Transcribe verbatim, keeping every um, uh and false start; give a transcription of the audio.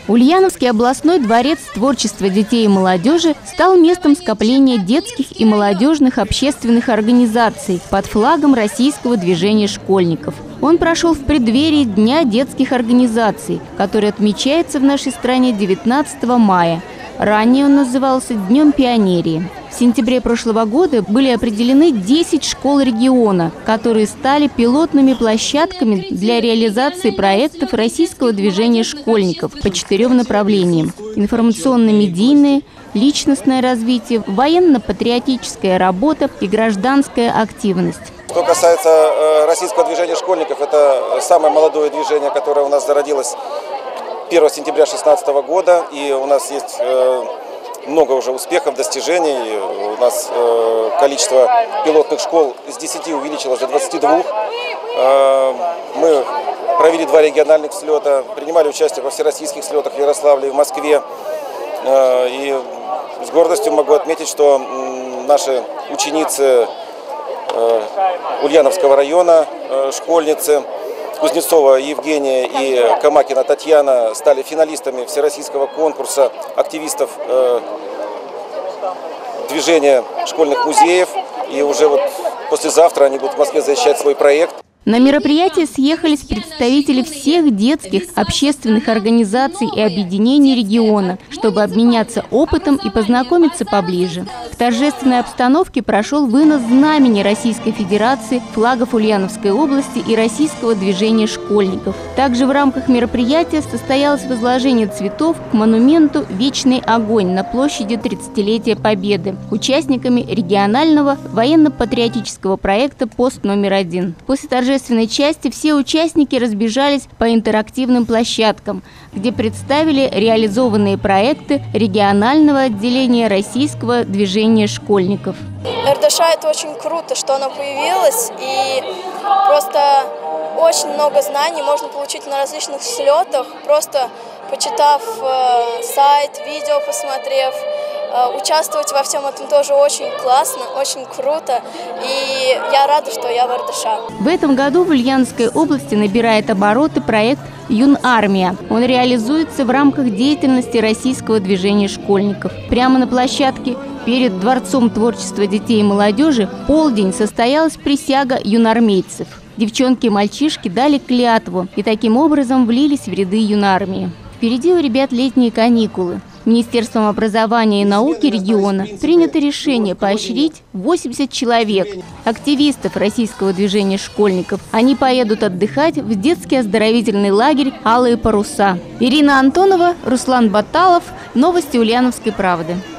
Ульяновский областной дворец творчества детей и молодежи стал местом скопления детских и молодежных общественных организаций под флагом российского движения школьников. Он прошел в преддверии Дня детских организаций, который отмечается в нашей стране девятнадцатого мая. Ранее он назывался Днем пионерии. В сентябре прошлого года были определены десять школ региона, которые стали пилотными площадками для реализации проектов российского движения школьников по четырем направлениям: информационно-медийное, личностное развитие, военно-патриотическая работа и гражданская активность. Что касается российского движения школьников, это самое молодое движение, которое у нас зародилось первого сентября две тысячи шестнадцатого года, и у нас есть э, много уже успехов, достижений. У нас э, количество пилотных школ с десяти увеличилось до двадцати двух. Э, мы провели два региональных слета, принимали участие во всероссийских слетах в Ярославле и в Москве. Э, и с гордостью могу отметить, что э, наши ученицы э, Ульяновского района, э, школьницы, Кузнецова Евгения и Камакина Татьяна стали финалистами всероссийского конкурса активистов э, движения школьных музеев. И уже вот послезавтра они будут в Москве защищать свой проект. На мероприятие съехались представители всех детских общественных организаций и объединений региона, чтобы обменяться опытом и познакомиться поближе. В торжественной обстановке прошел вынос знамени Российской Федерации, флагов Ульяновской области и российского движения школьников. Также в рамках мероприятия состоялось возложение цветов к монументу «Вечный огонь» на площади тридцатилетия Победы участниками регионального военно-патриотического проекта «Пост номер один». После торжественной В торжественной части все участники разбежались по интерактивным площадкам, где представили реализованные проекты регионального отделения российского движения школьников. эр дэ ша – это очень круто, что оно появилось, и просто очень много знаний можно получить на различных слетах, просто почитав э, сайт, видео посмотрев. Участвовать во всем этом тоже очень классно, очень круто, и я рада, что я в эр дэ ша. В этом году в Ульяновской области набирает обороты проект «Юнармия». Он реализуется в рамках деятельности российского движения школьников. Прямо на площадке перед Дворцом творчества детей и молодежи в полдень состоялась присяга юнармейцев. Девчонки и мальчишки дали клятву и таким образом влились в ряды юнармии. Впереди у ребят летние каникулы. Министерством образования и науки региона принято решение поощрить восемьдесят человек, активистов российского движения школьников. Они поедут отдыхать в детский оздоровительный лагерь «Алые паруса». Ирина Антонова, Руслан Баталов. Новости Ульяновской правды.